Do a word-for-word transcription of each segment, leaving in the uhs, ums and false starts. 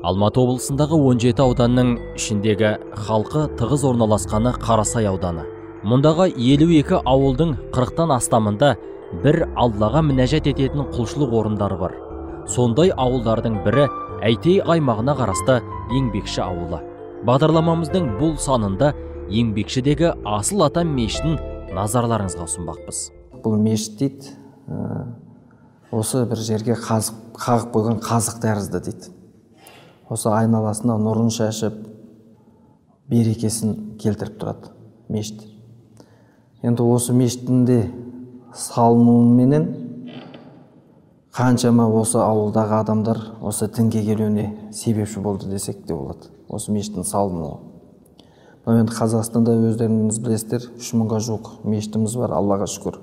Алматы облысындағы он жеті ауданның ішіндегі халқы тығыз орналасқаны Қарасай ауданы. Мұндағы елу екі ауылдың қырықтан астамында бір Аллаға мінәжат ететін құлшылық орындары бар. Сондай ауылдардың бірі Әйтей аймағына қарасты Еңбекші ауылы. Бағдарламамыздың бұл санында Еңбекшідегі Асыл Ата мешітін назарларыңызға ұсынбақпыз. Бұл мешіт дейді, осы бір жерге қағып қойған қазық тәрізді дейді. Осы айналасына нұрын шашып, берекесін келтіріп тұрады мешіт. Енді осы мешіттінде салынуыменен қаншама осы ауылдағы адамдар осы дінге келуіне себепші болды десек те болады. Осы мешіттің салынуы. Енді Қазақстанда өздеріңіз білесіздер, үш мыңға жуық мешітіміз бар, Аллаға шүкір.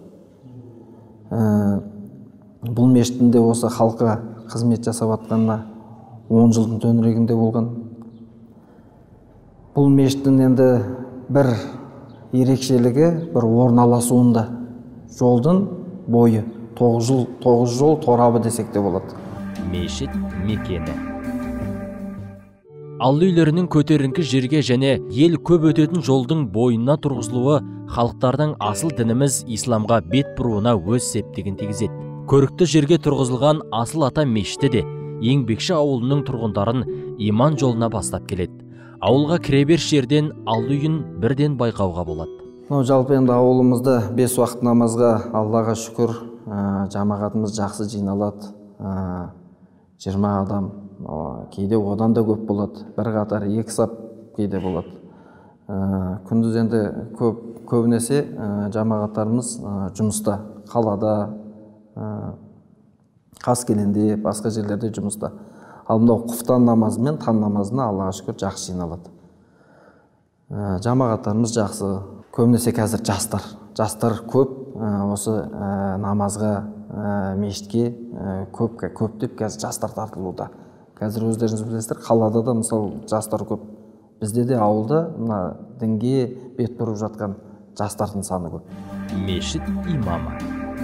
Бұл мешіттінде осы халыққа қызмет жасап атқанына он жылдың төңірегінде болған. Бұл мешіттің енді бір ерекшелігі, бір орналасуында. Жолдың бойы тоғыз жыл, тоғыз жол торабы десек те болады. Мешіт мекені. Алла үйлерінің көтеріңкі жерге және ел көп өтетін жолдың бойына тұрғызылуы халықтардың асыл дініміз исламға бет бұруына өз септігін тигізеді. Көрікті жерге тұрғызылған Асыл Ата мешіті де Еңбекші ауылының тұрғындарын иман жолына бастап келеді. Ауылға кіреберіс жерден Алла үйін бірден байқауға болады. Жалпы енді ауылымызда бес уақыт намазға Аллаға шүкір жамағатымыз жақсы жиналады. жиырма адам, кейде одан да көп болады. Бір қатар екі сап кейде болады. Күндіз енді көп, көбінесе жамағаттарымыз жұмыста, қалада, Қаскелеңде, басқа жерлерде жұмыста. Ал мынау құфтан намазы мен таң намазына Аллаға шүкір жақсы жиналады. Жамағаттарымыз жақсы. Көбінесе қазір жастар. Жастар көп осы намазға, мешітке көп көптеп қазір жастар тартылуда. Қазір өздеріңіз білесіздер, қалада да мысалы жастар көп. Бізде де ауылда мына дінге бет бұрып жатқан жастардың саны көп. Мешіт имамы.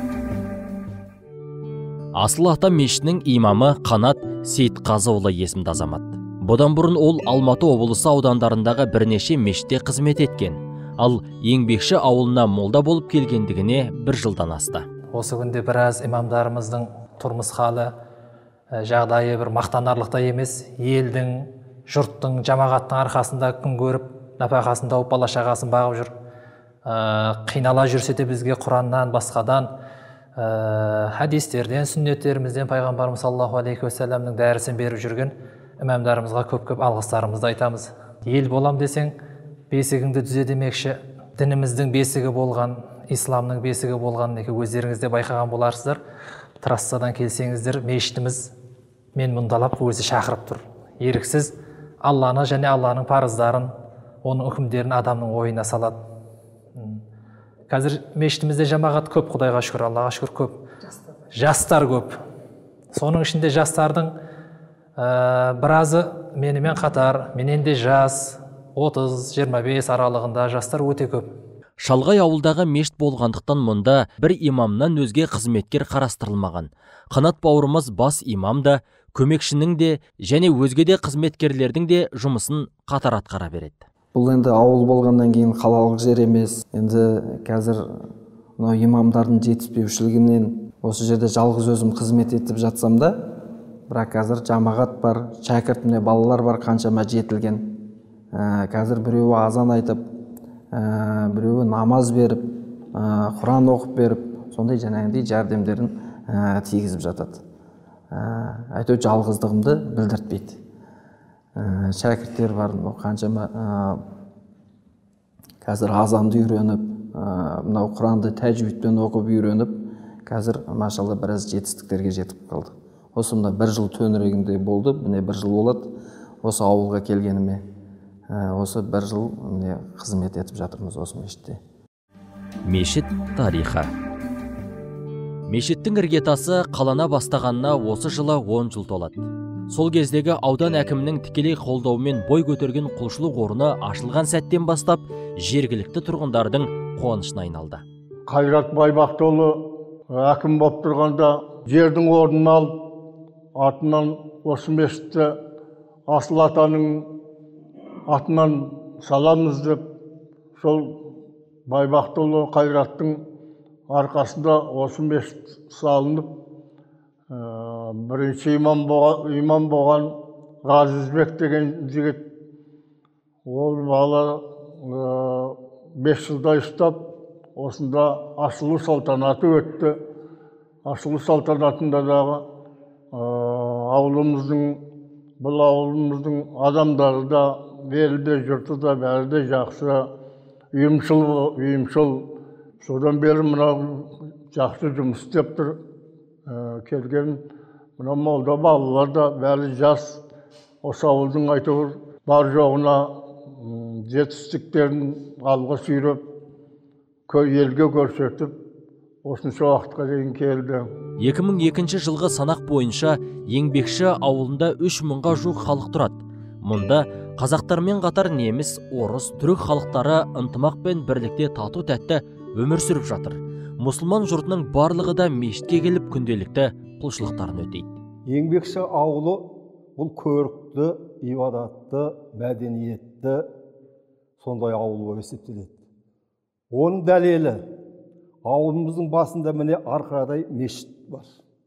Асыл Ата мешітінің имамы Қанат Сейітқазыұлы есімді азамат. Бұдан бұрын ол Алматы облысы аудандарындағы бірнеше мешітте қызмет еткен. Ал Еңбекші ауылына молда болып келгендігіне бір жылдан асты. Осы күнде біраз имамдарымыздың тұрмыс халы, жағдайы бір мақтанарлықтай емес. Елдің, жұрттың, жамағаттың арқасында күн көріп, нәпақасын тауып, бала шағасын бағып жүр. Қинала жүрсе де бізге Құраннан, басқадан, хадистерден, сүннеттерімізден пайғамбарымыз саллаллаху алейхи уассаламның дәрісін беріп жүрген имамдарымызға көп-көп алғыстарымызды айтамыз. Ел болам десең, бесігіңді түзе демекші, дініміздің бесігі болған, исламның бесігі болған өздеріңіз де байқаған боларсыздар. Трассадан келсеңіздер, мешітіміз мен мұндалап өзі шақырып тұр. Еріксіз Алланы және Алланың парыздарын, оның үкімдерін адамның ойына салады. Қазір мешітімізде жамағат көп, Құдайға шүкір, Аллаға шүкір көп. Жастар көп. Соның ішінде жастардың біразы менімен қатар, менен де жас, отыз жиырма бес аралығында жастар өте көп. Шалғай ауылдағы мешіт болғандықтан мұнда бір имамнан өзге қызметкер қарастырылмаған. Қанат бауырымыз бас имам да, көмекшінің де және өзге де қызметкерлердің де жұмысын қатар атқара береді. Бұл енді ауыл болғаннан кейін қалалық жер емес. Енді қазір имамдардың жетіспеушілігінен осы жерде жалғыз өзім қызмет етіп жатсам да, бірақ қазір жамағат бар, шәкірт міне балалар бар, қаншама жетілген. Қазір біреуі азан айтып, біреуі намаз беріп, Құран оқып беріп, сондай жаңағындай жәрдемдерін тигізіп жатады. Әйтеуір жалғыздығымды білдіртпейді. Шәкірттер бар, қаншама қазір азанды үйреніп, мынау Құранды тәжвидпен оқып үйреніп, қазір машалла біраз жетістіктерге жетіп қалды. Осы мына бір жыл төңірегінде болды, міне бір жыл болады осы ауылға келгеніме. Осы бір жыл қызмет етіп жатырмыз осы мешітте. Мешіт тарихы. Мешіттің іргетасы қалана бастағанына осы жылы он жыл толады. Сол кездегі аудан әкімінің тікелей қолдауымен бой көтерген құлшылық орны ашылған сәттен бастап жергілікті тұрғындардың қуанышына айналды. Қайрат Байбақтолы әкім болып тұрғанда жердің орнын алып, артынан осы мешітті асыл атаның атынан саламыз деп, сол Байбақтыұлы Қайраттың арқасында осы мешіт салынып, бірінші имам болған, имам болған Ғазизбек деген жігіт, ол бала бес жылдай ұстап, осында ашылу салтанаты өтті. Ашылу салтанатында дағы ауылымыздың, бұл ауылымыздың адамдары да, елі де, жұрты да, бәрі де жақсы, үйімшіл, үйімшіл. Содан бері мынау жақсы жұмыс істеп тұр. Келген мына молда балалар да бәрі жас. Осы ауылдың айтылыр бар жоғына жетістіктерін алға сүйреп, елге көрсетіп, осынша уақытқа дейін келді. екі мың екінші жылғы санақ бойынша Еңбекші ауылында үш мыңға жуық халық тұрады. Мұнда қазақтармен қатар неміс, орыс, түрік халықтары ынтымақ пен бірлікте тату тәтті өмір сүріп жатыр. Мұсылман жұртының барлығы да мешітке келіп күнделікті құлшылықтарын өтейді. Еңбекші ауылы бұл көрікті, ибадатты, мәдениетті сондай ауыл болып есептеледі. Оның дәлелі ауылымыздың басында міне арқадай мешіт бар.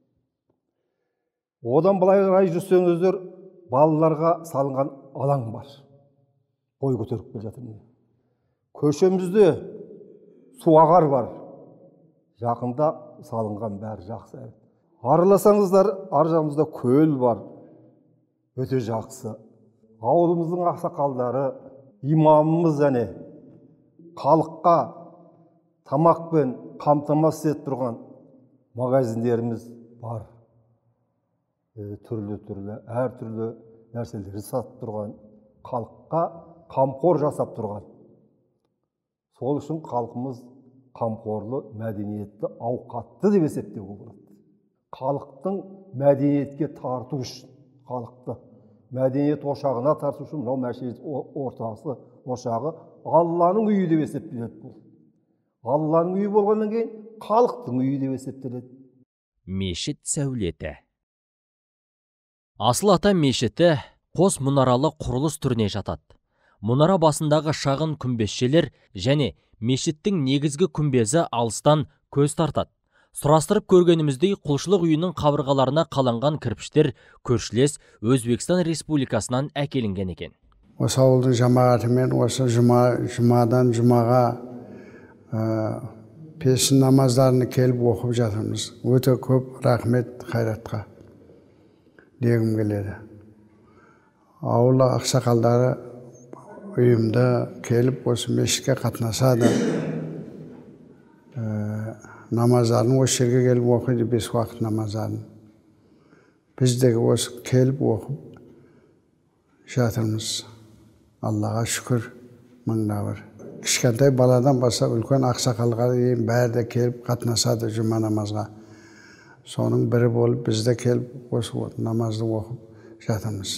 Одан былай қарай жүрсеңіздер, балаларға салынған алаң бар. Бой көтеріп келе жатыр. Көшемізде суағар бар. Жақында салынған бәрі жақсы. Араласаңыздар, ар жағымызда көл бар. Өте жақсы. Ауылымыздың ақсақалдары, имамымыз әне халыққа тамақпен қамтамасыз етіп тұрған магазиндеріміз бар. Түрлі-түрлі, әртүрлі нәрселер сатып тұрған, халыққа қамқор жасап тұрған. Сол үшін халқымыз қамқорлы, мәдениетті, ауқатты деп есептеуге болады. Халықтың мәдениетке тарту үшін, халықты мәдениет ошағына тарту үшін, мынау мәшет ортасы ошағы Алланың үйі деп есептеледі. Алланың үйі болғаннан кейін халықтың үйі деп есептеледі. Мешіт сәулеті. Асыл ата мешіті қос мұнаралы құрылыс түріне жатады. Мұнара басындағы шағын күмбезшелер және мешіттің негізгі күмбезі алыстан көз тартады. Сұрастырып көргеніміздей құлшылық үйінің қабырғаларына қаланған кірпіштер көршілес Өзбекстан Республикасынан әкелінген екен. Осы ауылдың жамағатымен осы жұма, жұмадан жұмаға пешін намаздарын келіп оқып жатырмыз. Өте көп рахмет Қайратқа дегім келеді. Ауыл ақсақалдары үйімді келіп осы мешітке қатынасады. Намаздарын осы жерге келіп оқиды, бес уақыт намаздарын. Біздегі осы келіп оқып жатырмыз. Аллаға шүкір мыңда бір. Кішкентай баладан баса үлкен ақсақалға дейін бәрі де келіп қатынасады жұма намазға. Соның бірі болып бізде келіп осы намазды оқып жатырмыз.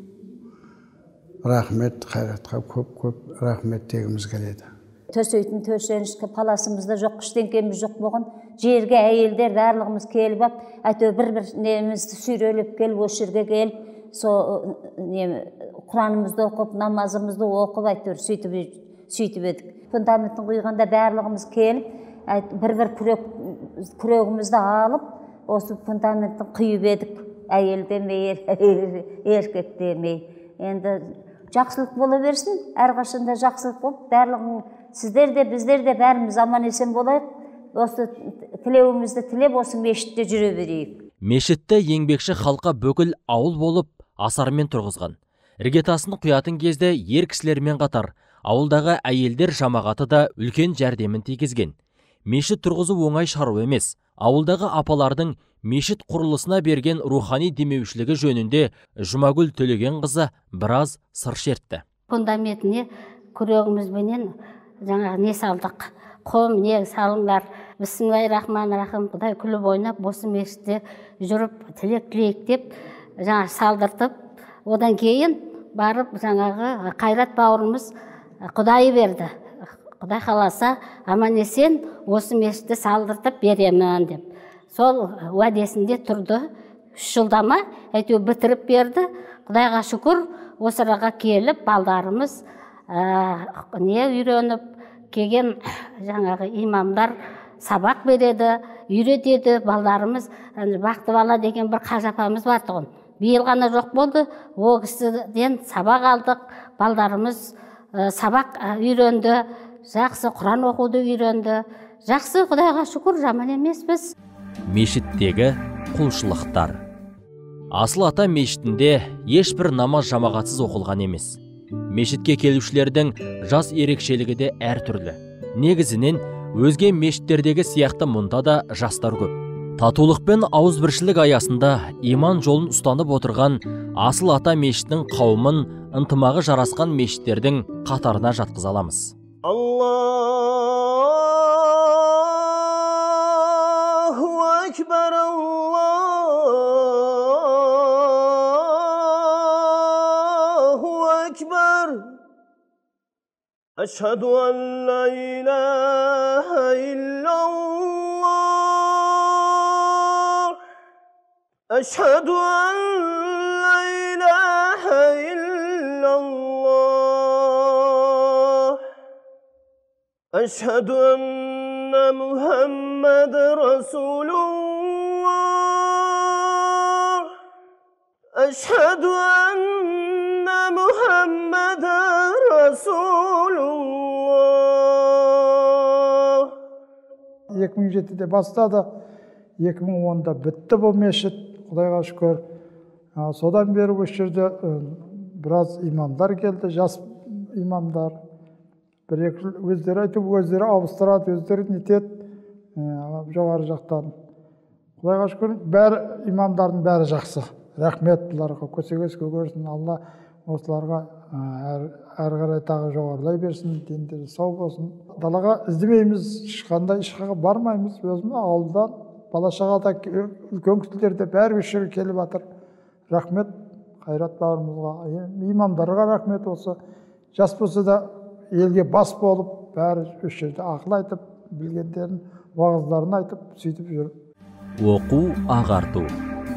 Рахмет Қайратқа көп-көп рахмет дегіміз келеді. Төсейтін төсенішке паласымызда жоқ, кіштенкеміз жоқ болған. Жерге әйелдер барлығымыз келіп ап, әйтеу бір-бір немізді сүйрелеп келіп, осы жерге келіп, Құранымызды оқып, намазымызды оқып, әйтеу сөйтіп едік. Фундаментін құйғанда барлығымыз келіп, бір-бір күрегімізді алып, осы фундаментін құйып едік. Әйел демей, еркек демей. Енді жақсылық бола берсін, әрқашанда жақсылық болып, барлығың сіздер де, біздер де бәріміз аман есен болайық. Осы тілеуімізді тілеп, осы мешітте жүре берейік. Мешітті еңбекші халқа бүкіл ауыл болып асармен тұрғызған. Іргетасын құятын кезде ер кісілермен қатар ауылдағы әйелдер жамағаты да үлкен жәрдемін тигізген. Мешіт тұрғызу оңай шаруа емес. Ауылдағы апалардың мешіт құрылысына берген рухани демеушілігі жөнінде Жұмагүл Төлеген қызы біраз сыр шертті. Фундаментіне күрегімізбенен жаңағы не салдық. Қом не салыңдар. Бисмиллахир-рахманир-рахим. Құдай күліп ойнап, осы мешітте жүріп, тілек тілейік деп жаңа салдыртып, одан кейін барып жаңағы Қайрат бауырымыз Құдайы берді. Құдай қаласа, аман есен осы мешітті салдыртып беремін деп. Сол уәдесінде тұрды. Үш жылдама әйтеу бітіріп берді. Құдайға шүкір, осы араға келіп балдарымыз не үйреніп келген жаңағы имамдар сабақ береді, үйретеді. Балдарымыз Бақты бала деген бір қажы апамыз бар тұғын. Биыл ғана жоқ болды. Ол кісіден сабақ алдық. Балдарымыз сабақ үйренді. Жақсы Құран оқуды үйренді. Жақсы, Құдайға шүкір, жаман емеспіз. Мешіттегі құлшылықтар. Асыл Ата мешітінде ешбір намаз жамағатсыз оқылған емес. Мешітке келушілердің жас ерекшелігі де әртүрлі. Негізінен өзге мешіттердегі сияқты мұнда да жастар көп. Татулық пен ауызбіршілік аясында иман жолын ұстанып отырған Асыл Ата мешітінің қауымын ынтымағы жарасқан мешіттердің қатарына жатқыза аламыз. Аллаху акбар, Аллаху акбар. Ашхаду ан ла илаха иллаллах. Ашхаду ан ла илаха иллаллах. Ашхаду анна Мухаммад Расулуллах. Ашхаду анна Мухаммад Расулуллах. екі мың жетіде бастады, екі мың онда бітті бұл мешіт, Құдайға шүкір. Содан бері осы жерде біраз имамдар келді, жас имамдар. Бір-екі өздері айтып, өздері ауыстырады, өздері нетеді жоғары жақтан. Құдайға шүкір, бәрі имамдардың бәрі жақсы. Рахмет бұларға, көсегес көгерсін, Алла осыларға әр қарай тағы жоғарылай берсін, дендері сау болсын. Далаға іздемейміз, ешқандай ешқаға бармаймыз. Өзім ауылдан, бала-шағада, үлкен кісілерде бәрі осы жерге келіп жатыр. Рахмет Қайрат бауырымызға, имамдарға рахмет. Осы жас болса да елге бас болып, бәрі осы жерде ақыл айтып, білгендерін, уағыздарын айтып, сөйтіп жүр. Оқу, ағарту.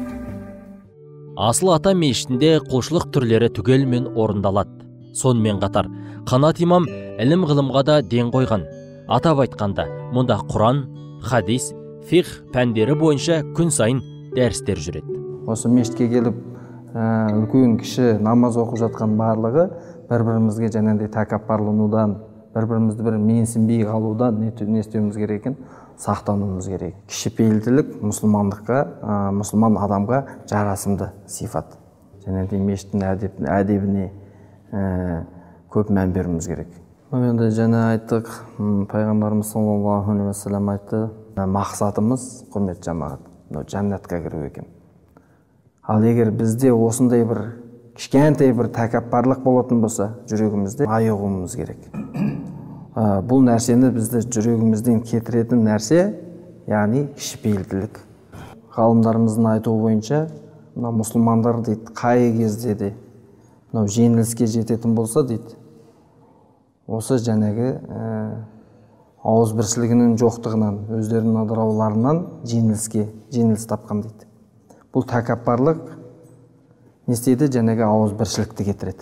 Асыл Ата мешітінде құлшылық түрлері түгелмен орындалады. Сонымен қатар, Қанат имам ілім ғылымға да ден қойған. Атап айтқанда, мұнда Құран, хадис, фиқ пәндері бойынша күн сайын дәрістер жүреді. Осы мешітке келіп, үлкен кіші намаз оқып жатқан барлығы бір-бірімізге жәнінде тәкаппарланудан, бір-бірімізді бір менсінбей қалудан не істеуіміз керек екен, сақтануымыз керек. Кішіпейілділік мұсылмандыққа, мұсылман адамға жарасымды сипат. Жәнінде мешіттің әдебіне көп мән беруіміз керек. Енді жаңа айттық, пайғамбарымыз саллаллаху алейхи ва саллям айтты, мақсатымыз құрметті жамағат, жәннатқа кіру екен. Ал егер бізде осындай бір кішкентай бір тәкаппарлық болатын болса, жүрегімізде айығуымыз керек. Бұл нәрсені бізді жүрегімізден кетіретін нәрсе, яғни кішіпейілділік. Ғалымдарымыздың айтуы бойынша, мұсылмандар дейді, қай кезде де жеңіліске жететін болса дейді, осы жәнегі ауызбіршілігінің жоқтығынан, өздерінің ыдырауларынан жеңіліске, жеңіліс тапқан дейді. Бұл тәкаппарлық не істейді? Жәнегі ауызбіршілікті кетіреді.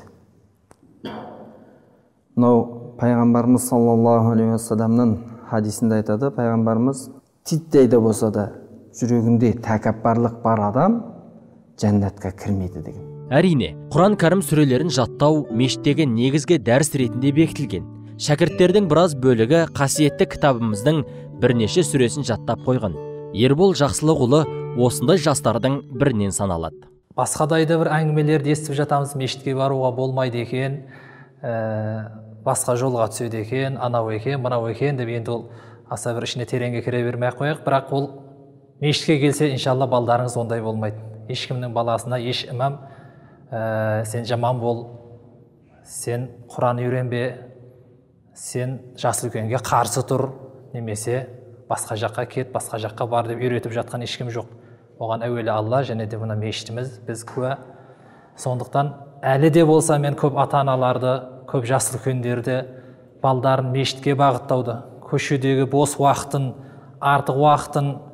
Мынау пайғамбарымыз саллаллаху алейхи ва салламның хадисінде айтады, пайғамбарымыз титтей де болса да жүрегінде тәкаппарлық бар адам жәннатқа кірмейді деген. Әрине, Құран кәрім сүрелерін жаттау мешіттегі негізгі дәріс ретінде бекітілген. Шәкірттердің біраз бөлігі қасиетті кітабымыздың бірнеше сүресін жаттап қойған. Ербол Жақсылықұлы осындай жастардың бірінен саналады. Басқадайда бір әңгімелерді естіп жатамыз, мешітке баруға болмайды екен, басқа жолға түседі екен, анау екен, мынау екен деп, енді ол аса бір ішіне тереңге кіре бермей қояйық. Бірақ ол мешітке келсе, иншалла балдарыңыз ондай болмайды. Ешкімнің баласына еш имам сен жаман бол, сен Құран үйренбе, сен жас үлкенге қарсы тұр, немесе басқа жаққа кет, басқа жаққа бар деп үйретіп жатқан ешкім жоқ. Оған әуелі Алла, және де мына мешітіміз, біз куә. Сондықтан әлі де болса мен көп ата-аналарды, көп жас үлкендерді балдарын мешітке бағыттауды, көшедегі бос уақытын, артық уақытын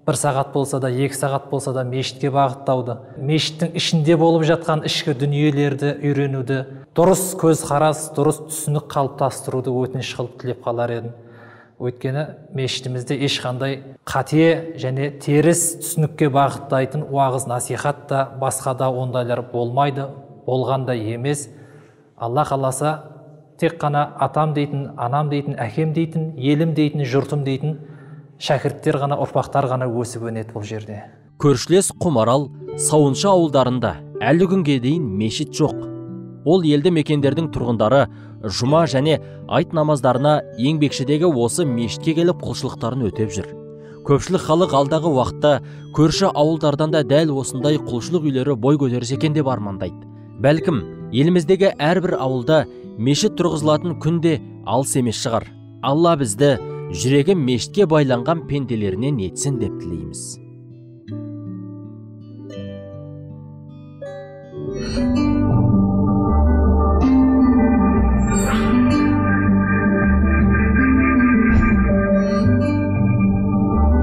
бір сағат болса да, екі сағат болса да мешітке бағыттауды, мешіттің ішінде болып жатқан ішкі дүниелерді үйренуді, дұрыс көзқарас, дұрыс түсінік қалыптастыруды өтініш қылып тілеп қалар едім. Өйткені мешітімізде ешқандай қате және теріс түсінікке бағыттайтын уағыз насихат та, басқа да ондайлар болмайды, болған да емес. Алла қаласа тек қана атам дейтін, анам дейтін, әкем дейтін, елім дейтін, жұртым дейтін шәкірттер ғана, ұрпақтар ғана өсіп өнеді бұл жерде. Көршілес Құмарал, Сауыншы ауылдарында әлі күнге дейін мешіт жоқ. Ол елді мекендердің тұрғындары жұма және айт намаздарына еңбекшідегі осы мешітке келіп құлшылықтарын өтеп жүр. Көпшілік халық алдағы уақытта көрші ауылдардан да дәл осындай құлшылық үйлері бой көтерсе екен деп армандайды. Бәлкім, еліміздегі әрбір ауылда мешіт тұрғызылатын күнде алыс емес шығар. Алла бізді жүрегі мешітке байланған пенделерінен етсін деп тілейміз.